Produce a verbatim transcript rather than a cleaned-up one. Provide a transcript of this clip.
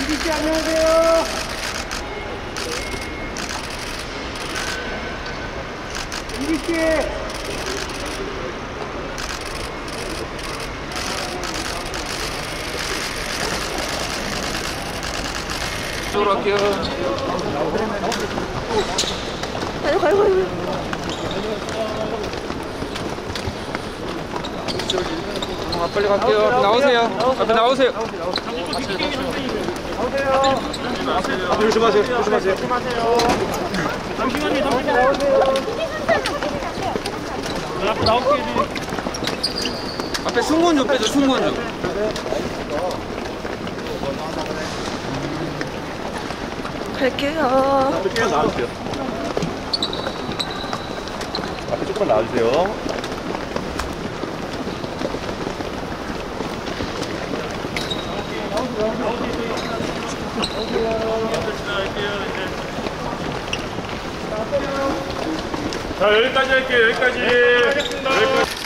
이기씨 안녕하세요. 이기씨. 이쪽으로 갈게요. 가요, 가요, 가요. 아, 빨리 갈게요. 앞에 나오세요. 앞에 나오세요. 나오세요. 조심하세요. 조심하세요. 조심하세요. 잠시만요. 잠시만요. 나오세요. 앞에 나올게요. 앞에 승무원 좀 빼줘. 승무원 좀. 갈게요. 조금만 나와주세요. 앞에 조금만 나와주세요. 자, 여기까지 할게요. 여기까지. 여기까지.